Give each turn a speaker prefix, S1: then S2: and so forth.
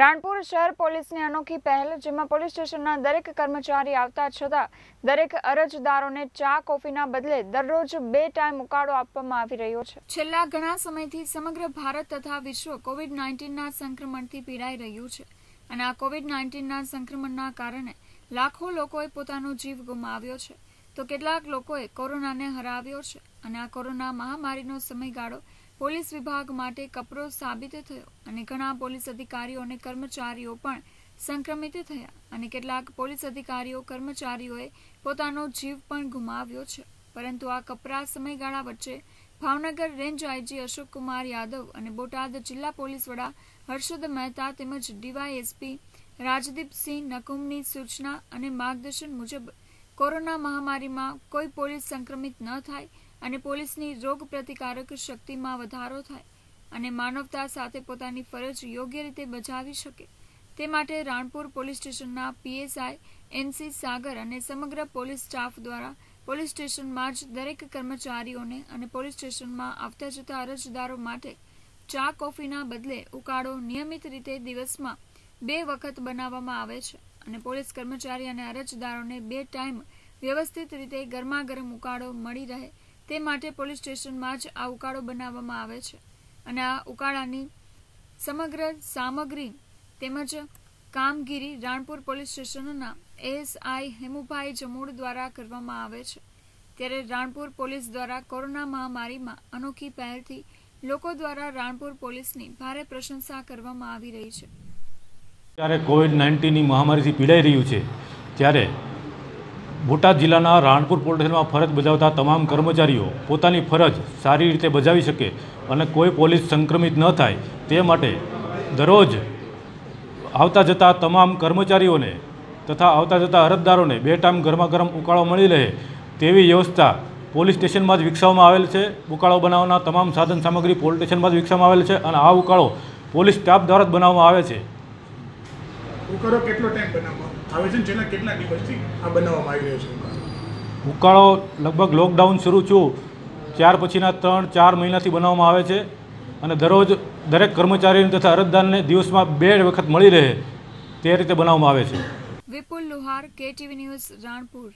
S1: રાણપુર શહેર પોલીસની અનોખી પહેલ, જેમાં પોલીસ સ્ટેશનના દરેક કર્મચારી આવતા છતાં દરેક અરજદારોને ચા કોફીના બદલે દરરોજ 2 ટાઈમ ઉકાળો આપવામાં આવી રહ્યો છે। છેલ્લા ઘણા સમયથી સમગ્ર ભારત તથા વિશ્વ કોવિડ-19ના સંક્રમણથી પીડાઈ રહ્યું છે અને આ કોવિડ-19ના સંક્રમણના કારણે લાખો લોકોએ પોતાનો જીવ ગુમાવ્યો છે, તો કેટલાક લોકોએ કોરોનાને હરાવ્યો છે અને આ કોરોના મહામારીનો સમયગાળો પોલીસ વિભાગ માટે કપરો સાબિત થયો અને ઘણા પોલીસ અધિકારીઓ અને કર્મચારીઓ પણ સંક્રમિત થયા અને કેટલાક પોલીસ અધિકારીઓ કર્મચારીઓએ પોતાનો જીવ પણ ગુમાવ્યો છે। પરંતુ આ કપરા સમયગાળા વચ્ચે ભાવનગર રેન્જ આઈજી અશોક કુમાર યાદવ અને બોટાદ જિલ્લા પોલીસ વડા અરજદ મહેતા તેમજ ડીવાયએસપી રાજદીપસિંહ નકુમની સૂચના અને માર્ગદર્શન મુજબ કોરોના મહામારીમાં કોઈ પોલીસ સંક્રમિત ન થાય અને પોલીસની રોગ પ્રતિકારક શક્તિમાં વધારો થાય અને માનવતા સાથે પોતાની ફરજ યોગ્ય રીતે બજાવી શકે તે માટે રાણપુર પોલીસ સ્ટેશનના પીએસઆઈ એનસી સાગર અને સમગ્ર પોલીસ સ્ટાફ દ્વારા પોલીસ સ્ટેશનમાં જ દરેક કર્મચારીઓને અને પોલીસ સ્ટેશનમાં આવતા જતા અરજદારો માટે ચા કોફીના બદલે ઉકાળો નિયમિત રીતે દિવસમાં 2 વખત બનાવવામાં આવે છે અને પોલીસ કર્મચારી અને અરજદારોને 2 ટાઈમ વ્યવસ્થિત રીતે ગરમાગરમ ઉકાળો મળી રહે તે માટે પોલીસ સ્ટેશનમાં જ આ ઉકાળો બનાવવામાં આવે છે અને આ ઉકાળાની સમગ્ર સામગ્રી તેમજ કામગીરી રાણપુર પોલીસ સ્ટેશનના એએસઆઈ હેમુભાઈ જમોડ દ્વારા કરવામાં આવે છે। ત્યારે રાણપુર પોલીસ દ્વારા કોરોના મહામારીમાં અનોખી પહેલથી લોકો દ્વારા રાણપુર પોલીસની ભારે પ્રશંસા કરવામાં આવી રહી છે।
S2: ત્યારે કોવિડ-19ની મહામારીથી પીડાઈ રહ્યું છે ત્યારે બોટાદ જિલ્લાના રાણપુર પોલીસ સ્ટેશનમાં ફરજ બજાવતા તમામ કર્મચારીઓ પોતાની ફરજ સારી રીતે બજાવી શકે અને કોઈ પોલીસ સંક્રમિત ન થાય તે માટે દરરોજ આવતા જતા તમામ કર્મચારીઓને તથા આવતા જતા અરજદારોને 2 ટાઈમ ગરમાગરમ ઉકાળો મળી રહે તેવી વ્યવસ્થા પોલીસ સ્ટેશનમાં જ વિકસાવવામાં આવેલ છે। ઉકાળો બનાવવાના તમામ સાધન સામગ્રી પોલીસ સ્ટેશનમાં જ વિકસાવવામાં આવેલ છે અને આ ઉકાળો પોલીસ સ્ટાફ દ્વારા જ બનાવવામાં આવે છે।
S3: ઉકાળો કેટલો ટાઈમ બનાવવામાં આવે છે, જેના કેટલા દિવસથી આ બનાવવામાં આવી રહ્યો છે?
S2: ઉકાળો લગભગ લોકડાઉન શરૂ થયું ત્યાર પછીના 3-4 મહિનાથી બનાવવામાં આવે છે અને દરરોજ દરેક કર્મચારીને તથા અરજદારને દિવસમાં 2 વખત મળી રહે તે રીતે બનાવવામાં આવે છે।
S1: Vipul Luhar, KTV news, Ranpur.